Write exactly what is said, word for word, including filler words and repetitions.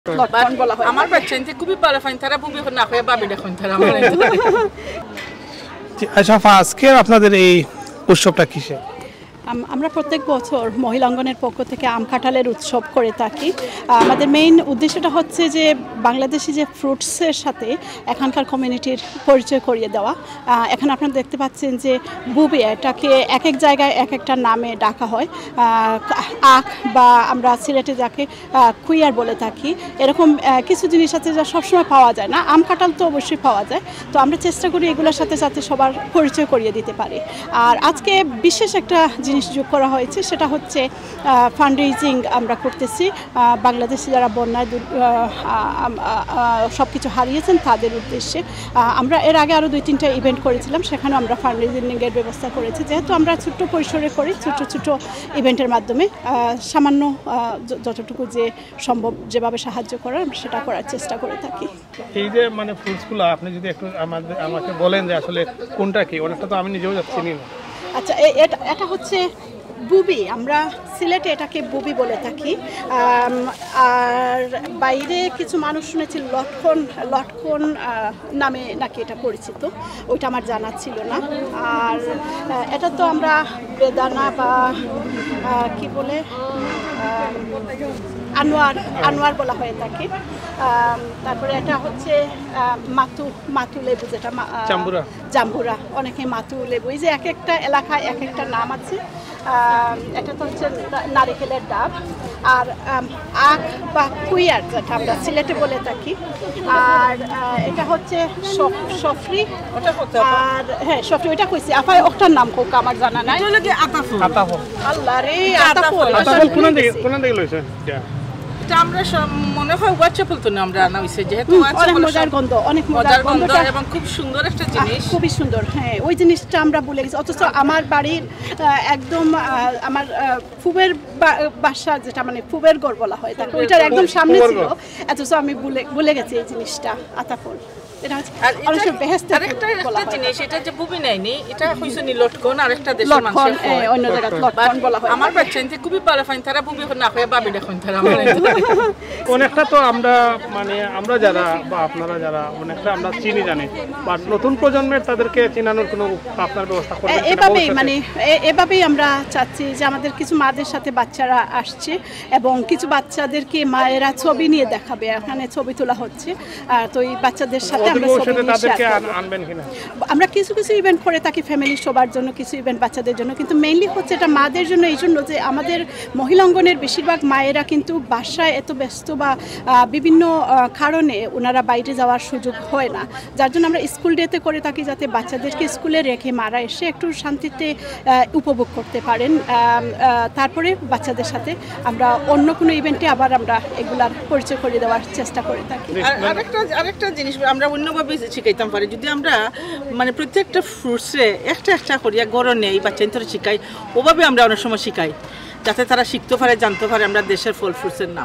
আমার বাচ্চা খুবই ভালো ফাইন তারা বুবি না হয়ে বাবি দেখুন তারা আচ্ছা আজকে আপনাদের এই উৎসবটা কিসে? আমরা প্রত্যেক বছর মহিলাঙ্গনের পক্ষ থেকে আম কাঁঠালের উৎসব করে থাকি। আমাদের মেইন উদ্দেশ্যটা হচ্ছে যে বাংলাদেশি যে ফ্রুটসের সাথে এখানকার কমিউনিটির পরিচয় করিয়ে দেওয়া। এখন আপনারা দেখতে পাচ্ছেন যে বুবি এটাকে এক এক জায়গায় এক একটা নামে ডাকা হয়। আখ বা আমরা সিলেটে যাকে কুইয়ার বলে থাকি, এরকম কিছু জিনিস আছে যা সবসময় পাওয়া যায় না। আম কাঁঠাল তো অবশ্যই পাওয়া যায়, তো আমরা চেষ্টা করি এগুলোর সাথে সাথে সবার পরিচয় করিয়ে দিতে পারি। আর আজকে বিশেষ একটা জিনিস যোগ করা হয়েছে, সেটা হচ্ছে ফান্ড রেজিং আমরা করতেছি বাংলাদেশে যারা বন্যায় সব কিছু হারিয়েছেন তাদের উদ্দেশ্যে। আমরা এর আগে আরও দুই তিনটা ইভেন্ট করেছিলাম, সেখানেও আমরা ফান্ড রেজিংয়ের ব্যবস্থা করেছি। যেহেতু আমরা ছোট্ট পরিসরে করি, ছোটো ছোটো ইভেন্টের মাধ্যমে সামান্য যতটুকু যে সম্ভব যেভাবে সাহায্য করার আমরা সেটা করার চেষ্টা করে থাকি। এই যে মানে ফ্রুটসগুলো আপনি যদি একটু আমাদের আমাকে বলেন যে আসলে কোনটা কি, অনেকটা তো আমি নিজেও চিনি না। আচ্ছা, এটা এটা হচ্ছে বুবি, আমরা সিলেটে এটাকে বুবি বলে থাকি। আর বাইরে কিছু মানুষ শুনেছি লটকন লটকন নামে নাকি এটা পরিচিত, ওইটা আমার জানা ছিল না। আর এটা তো আমরা বেদানা বা কি বলে আনোয়ার আনোয়ার বলা হয়ে থাকে। তারপরে এটা হচ্ছে মাতু মাতু লেবু, যেটা জাম্বুরা জাম্বুরা অনেকে মাতু লেবু। এই যে এক একটা এলাকায় এক একটা নাম আছে। এটা তো হচ্ছে নারিকেলের ডাব। আর আখ বা কুইয়ার যেটা আমরা সিলেটে বলে থাকি। আর এটা হচ্ছে সফরি। আর হ্যাঁ সফরি, ওইটা কইছি আপাই ওটার নাম কোক আমার জানা নাই। আল্লাহ রে, আতাফল কোন দিকে কোন দিকে লইছে? আমরা মনে হয় ওয়াচপল তো আমরা আনা হইছে, যেহেতু অনেক মজার গন্ধ, অনেক মজার গন্ধ এবং খুব সুন্দর একটা জিনিস, খুবই সুন্দর। হ্যাঁ, ওই জিনিসটা আমরা ভুলে গেছি। অথচ আমার বাড়ির একদম আমার ফুবের বাসা, যেটা মানে ফুবের ঘর বলা হয় তাকে, ওইটার একদম সামনে ছিল, অথচ আমি ভুলে ভুলে গেছি এই জিনিসটা, আতাফল। আমার বাচ্চা খুবই ভালো ফাইন তারা বুবি না হয়ে বাবি দেখুন তারা অনেকটা তো আমরা মানে আমরা যারা বা আপনারা যারা অনেকটা আমরা চিনি জানি, বা নতুন প্রজন্মের তাদেরকে চিনানোর কোনো আপনার ব্যবস্থা করবেন? এভাবেই মানে এভাবেই আমরা চাচ্ছি যে আমাদের কিছু মাদের সাথে বাচ্চারা আসছে এবং কিছু বাচ্চাদেরকে মায়েরা ছবি নিয়ে দেখাবে, এখানে ছবি তোলা হচ্ছে। আর তো এই বাচ্চাদের সাথে আমরা কিছু কিছু ইভেন্ট করে থাকি ফ্যামিলি সবার জন্য, কিছু ইভেন্ট বাচ্চাদের জন্য, কিন্তু মেইনলি হচ্ছে এটা মাদের জন্য। এই জন্য যে আমাদের মহিলাঙ্গনের বেশিরভাগ মায়েরা কিন্তু বাসায় এত ব্যস্ত বা বিভিন্ন কারণে ওনারা বাইরে যাওয়ার সুযোগ হয় না, যার জন্য আমরা স্কুল ডেতে করে থাকি, যাতে বাচ্চাদেরকে স্কুলে রেখে মারা এসে একটু শান্তিতে উপভোগ করতে পারেন। তারপরে বাচ্চাদের সাথে আমরা অন্য কোনো ইভেন্টে আবার আমরা এগুলার পরিচয় করে দেওয়ার চেষ্টা করে থাকি। আরেকটা আরেকটা জিনিস আমরা অন্যভাবে শিখাইতাম পারি, যদি আমরা মানে প্রত্যেকটা ফ্রুটসে একটা একটা করিয়া গড় নেই বাচ্চা শিখাই, ওভাবে আমরা অনেক সময় শিখাই, যাতে তারা শিখতে পারে, জানতে পারে আমরা দেশের ফল ফ্রুটসের নাম।